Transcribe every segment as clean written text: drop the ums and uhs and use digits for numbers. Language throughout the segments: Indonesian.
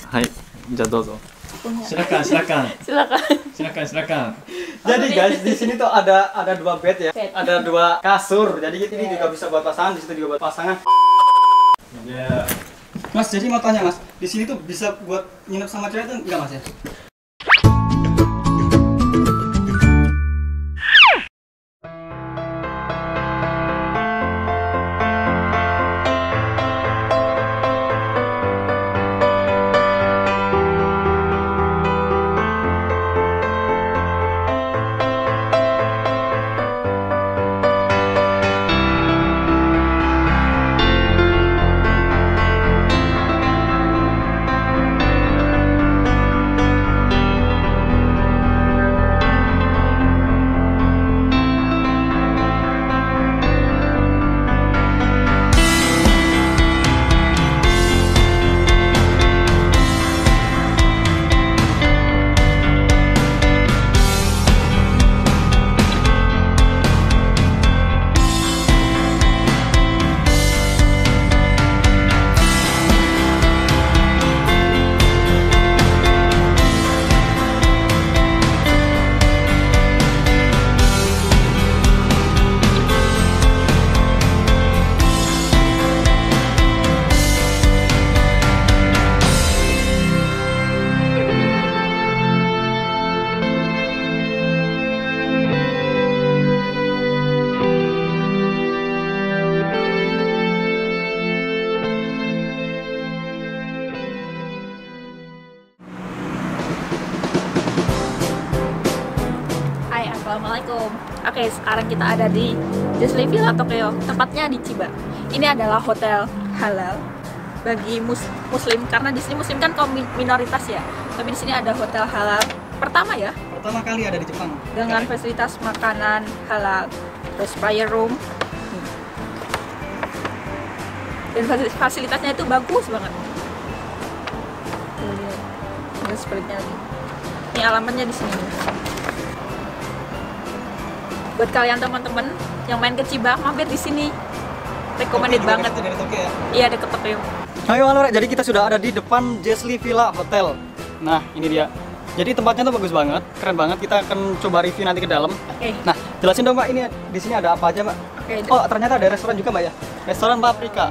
はい、じゃあどうぞ。 Silakan, silakan. Silakan. Silakan, silakan. Jadi guys, di sini tuh ada dua bed ya. Ada dua kasur. Jadi ini juga bisa buat pasangan, di situ juga buat pasangan. Ya. Mas, jadi mau tanya Mas, di sini tuh bisa buat nginep sama cewek tuh enggak Mas ya? Assalamualaikum. Oke, sekarang kita ada di Jesli Villa Tokyo. Tempatnya di Chiba. Ini adalah hotel halal bagi muslim karena di sini muslim kan kaum minoritas ya. Tapi di sini ada hotel halal pertama ya. Pertama kali ada di Jepang. Dengan fasilitas makanan halal, terus prayer room. Dan fasilitasnya itu bagus banget. Tuh lihat. Ada sebaliknya lagi. Ini alamatnya di sini. Buat kalian teman-teman yang main ke Chiba, mampir di sini. Recommended banget. Dari Tokyo ya? Iya, deket Tokyo. Ayo Alora, jadi kita sudah ada di depan Jesli Villa Hotel. Nah, ini dia. Jadi tempatnya tuh bagus banget, keren banget. Kita akan coba review nanti ke dalam. Oke. Nah, jelasin dong Mbak, ini di sini ada apa aja Mbak? Oke. Oh, ternyata ada restoran juga Mbak ya? Restoran Paprika.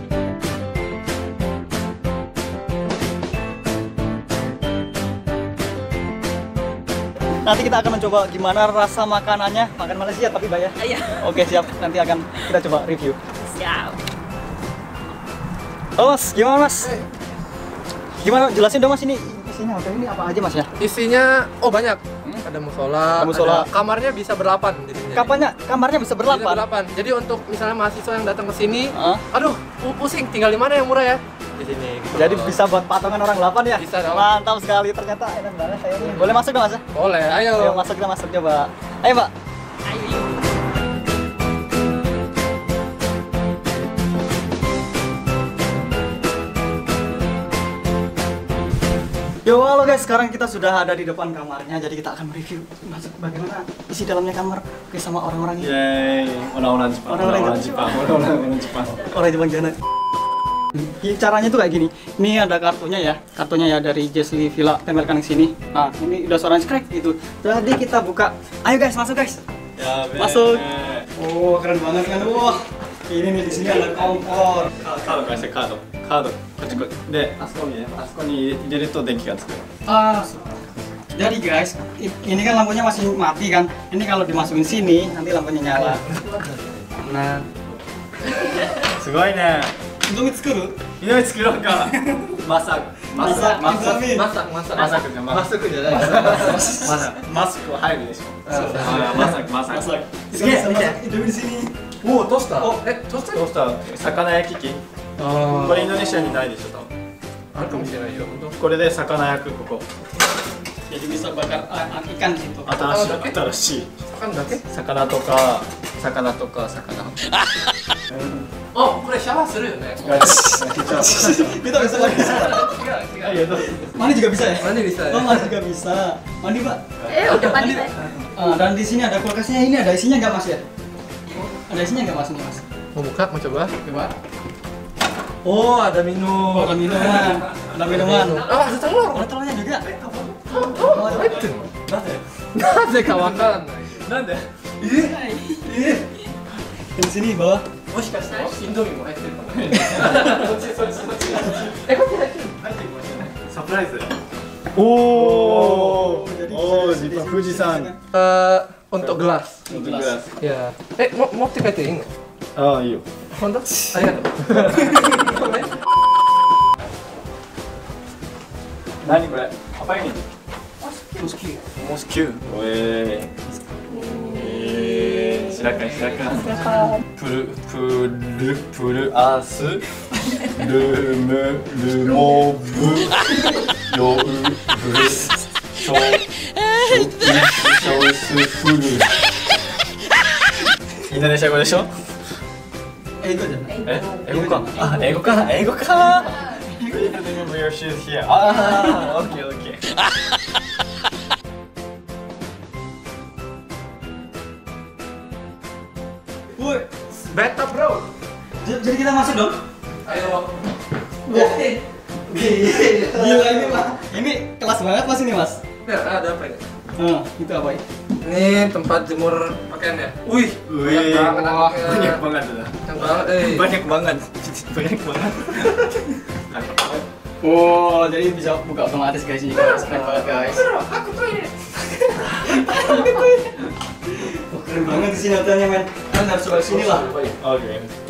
Nanti kita akan mencoba gimana rasa makanannya, makan Malaysia tapi Mbak ya? Iya. Oke siap, nanti akan kita coba review. Siap. Oh Mas, gimana Mas? Gimana, jelasin dong Mas, ini isinya hotel ini apa aja Mas ya? Isinya, oh banyak. Ada musola, Ada musola. ada kamarnya bisa berlapan. Kamarnya bisa berlapan? Bisa berlapan. Jadi untuk misalnya mahasiswa yang datang ke sini, Hah? aduh pusing, tinggal di mana yang murah ya? Di sini. Gitu. Jadi bisa buat patungan orang 8 ya? Bisa dong. Mantap sekali, ternyata enak banget saya ini. Boleh masuk dong Mas ya? Boleh, ayo. Ayo masuk, kita masuk coba. Ayo Mbak. Ayo yuk. Yo, halo guys, sekarang kita sudah ada di depan kamarnya, jadi kita akan mereview masuk bagaimana isi dalamnya kamar sama orang-orangnya. Yeay, orang-orang Jepang, orang-orang Jepang, orang-orang Jepang. Orang Jepang gimana? Caranya tuh kayak gini. Ini ada kartunya ya dari Jesli Villa, tempelkan ke sini. Nah, ini udah suaranya crack gitu. Jadi kita buka. Ayo guys, masuk guys. Ya, Masuk. Oh, keren banget kan. Wah. Ini nih di sini ada kompor. カード返せ、カード、こっちこっちで、あそこにね、あそこに入れると電気がつく。 Jadi guys, ini kan lampunya masih mati kan. Ini kalau dimasukin sini, nanti lampunya nyala. Nah, すごいね。 untuk itu いろいろ作ろうか。マサク、マサク、マサク、 マサク、マサク。 マサクじゃん、マサクじゃない。マスクは入るでしょ。マサク、マサク。 すげえ、hidup di sini. おお、トースター。 おトースター。 どうした魚焼き器。これインドネシアにないでしょ、多分。 あるかもしれないよ。本これで魚焼く、ここ。 Jadi bisa bakar ikan gitu. 新しい。 当。魚だけ？ 魚とか、魚とか、魚。 あ、これシャワーするよね。 Kita bisa lagi. 違う違う。 Mandi juga bisa ya? Mandi bisa. Oh, mandi juga bisa. Mandi Pak. Udah mandi Pak. Dan di sini ada kulkasnya. Ini ada isinya nggak Mas ya? Ada isinya nggak Mas ini Mas? Mau buka, mau coba? Coba. Oh, ada minum. Oh, ada minuman. Ada minuman. Ah, ada telur. Ada telurnya juga. Nade ka wakaranai. Nande? Di sini bawah. もしかしたらインドミも入ってるかも。そっち。こっち入ってる。入ってるかもしれない。 サプライズ。 Oh, di Fujisan. Untuk gelas. Untuk gelas. Ya. Mau持って帰っていいの？ Oh, iyo. 本当？ありがとう。ごめん。 Naniこれ? Apa ini? Mosque. Weh. Silakan. Pul as remove your show full. Indonesia 語でしょ? 英語じゃない。 英語か。あ、英語か。Remove your shoes here. Ah, okay. Woi, Beta bro. jadi kita masuk dong. Ayo. Gila ini Pak. Ini kelas banget Mas ini Mas. Ya, ada apa ini? Itu apa ini? Ini tempat jemur pakaian ya. Wih, Banyak banget. Banyak banget. Banyak banget. Oh, jadi bisa buka otomatis guys ini guys. Keren banget guys. Aku tuh ini. Oh, keren banget di sini hotelnya men. Kalian harus coba sini lah. Oke.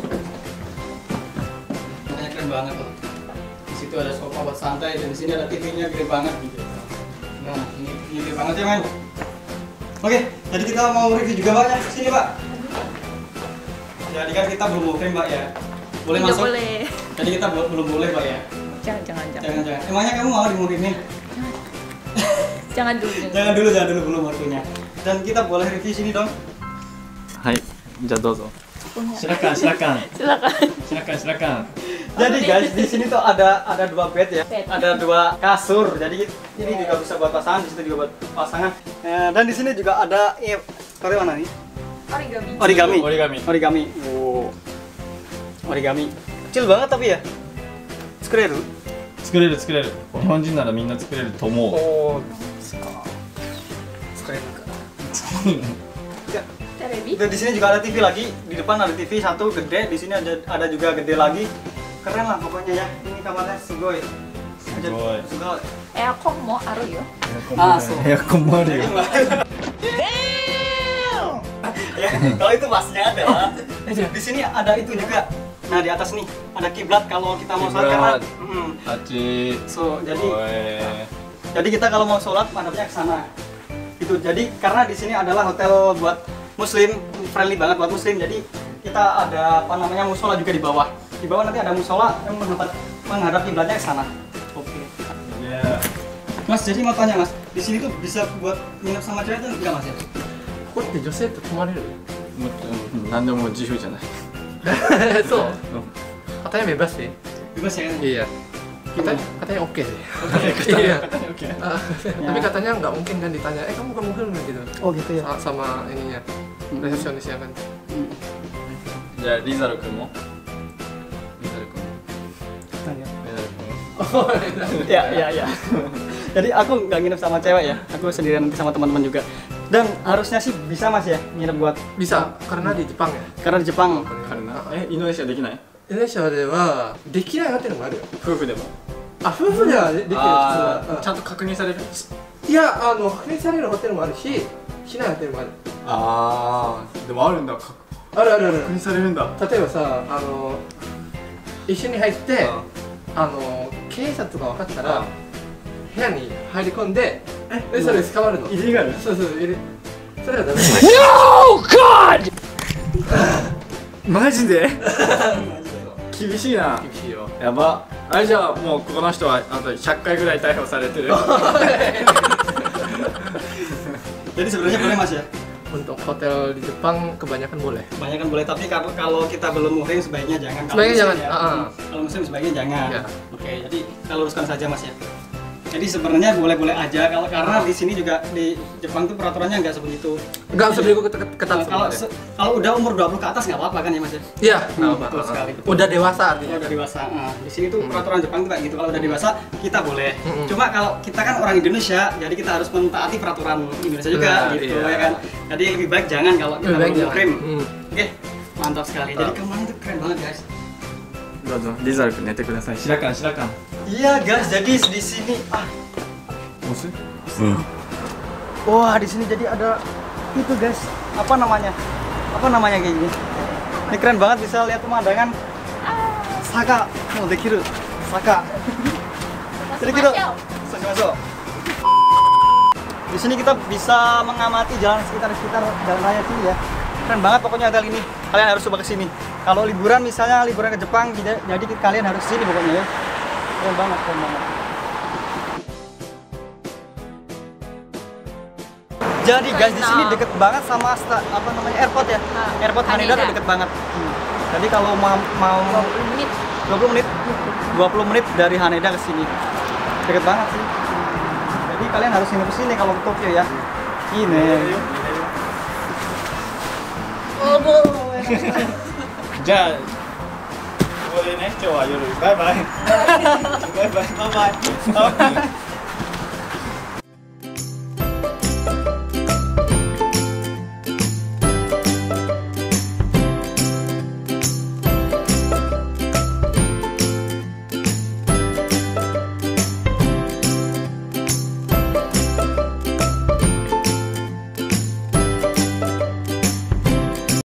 Hotelnya keren banget loh. Di situ ada sofa buat santai dan di sini ada TV-nya gede banget gitu. Nah, ini gede banget ya men. Oke, jadi kita mau review juga Pak ya. Sini Pak. Jadi kan kita belum muhrim Pak ya. Boleh Tidak masuk? boleh. Jadi kita belum boleh Pak ya. Jangan. Jangan. Emangnya kamu mau dimuhrimin? Jangan dulu. Jangan dulu belum waktunya. Dan kita boleh review sini dong. Hai. Dozo. Silakan. Jadi guys, di sini tuh ada dua bed ya. Ada dua kasur. Jadi ini juga bisa buat pasangan, di situ juga buat pasangan. Dan di sini juga ada korea mana nih? Origami. Oh. Origami. Kecil banget tapi ya. Skureru. 作れる。日本人ならみんな作れると思う。 Oh, Terebi. Dan di sini juga ada TV lagi. Di depan ada TV satu gede. Di sini ada juga gede lagi. Keren lah pokoknya ya. Ini kamarnya sugoi. Sugoi. Aircon mo aru yo. So. Ya, kemarin. Ya, kalau itu masnya ada. Di sini ada itu juga. Nah, di atas nih ada kiblat kalau kita mau sholat karena Haji. so jadi kita kalau mau sholat madhabnya ke sana. Itu jadi karena di sini adalah hotel buat muslim, friendly banget buat muslim. Jadi kita ada apa namanya musola juga di bawah. Di bawah nanti ada musola yang menghadap kiblatnya ke sana. Oke. Ya. Mas, jadi mau tanya Mas, di sini tuh bisa buat nginep sama cewek tuh enggak Mas ya? これって女性って泊まれる？ 何でも自由じゃない。 そう。Katanya bebas sih. Bebas ya? Iya. Katanya oke sih. Iya. Tapi katanya nggak mungkin kan ditanya, kamu mungkin gitu. Oh gitu ya. Sama ininya, resepsionisnya kan. Ya, Rizal君も。 Ya. Jadi aku nggak nginep sama cewek ya, aku sendirian nanti sama teman-teman juga. Dan harusnya sih bisa Mas ya nginep buat. Bisa, karena di Jepang ya. Karena di Jepang. インドネシアできない？ インドネシアではできないホテルもあるよ。 夫婦でも。 あ、夫婦ではできる普通は。 ちゃんと確認される？ いや、確認されるホテルもあるし、しないホテルもある。 でもあるんだ。 ある。 確認されるんだ。 例えばさ、一緒に入って、警察が分かったら部屋に入り込んで、でそれ捕まるの。 イリガル？ そう、それはダメ。 No God！ マジで？厳しいな。 厳しいよ。 やば。あれじゃあもうこの人はあと100回ぐらい逮捕されてる。 Jadi sebenarnya boleh Mas ya? Untuk hotel di Jepang kebanyakan boleh. Kebanyakan boleh, tapi kalau kita belum muhrim sebaiknya jangan. Sebaiknya jangan. Ya. Kalau muslim sebaiknya jangan. Ya. Oke, jadi kita luruskan saja Mas ya. Jadi sebenarnya boleh-boleh aja kalau karena di sini juga di Jepang tuh peraturannya nggak sebegitu. Nggak usah begitu ketat Kalau sebenarnya. kalau udah umur 20 ke atas nggak apa-apa kan ya Mas? Iya, nggak Betul apa-apa. sekali. Udah dewasa artinya. Udah dewasa. Di sini tuh peraturan Jepang tuh kayak gitu. Kalau udah dewasa kita boleh. Mm-mm. Cuma kalau kita kan orang Indonesia, jadi kita harus mentaati peraturan Indonesia juga Nah, gitu iya. ya kan. Jadi lebih baik jangan kalau kita Lebih baik belum jangan. muhrim. Hmm. Oke, mantap sekali. Jadi kemarin itu keren banget guys. どうぞリザル君寝てください白川 Iya guys, jadi di sini 押す wah di sini jadi ada itu guys, apa namanya kayak gini. Ini keren banget, bisa lihat pemandangan Saka, mau dekiru Saka. Jadi kita masuk. Di sini kita bisa mengamati jalan sekitar jalan raya sini ya. Keren banget pokoknya hotel ini. Kalian harus coba ke sini. Kalau liburan misalnya liburan ke Jepang, jadi kalian harus ke sini pokoknya ya. Keren banget. Jadi guys di sini deket banget sama airport ya. Airport Haneda tuh deket banget. Jadi kalau mau 20 menit 20 menit dari Haneda ke sini. Deket banget sih. Jadi kalian harus nginep ke sini kalau ke Tokyo ya. Ini. Oh, じゃあここでね今日は夜バイバイバイバイバイバイ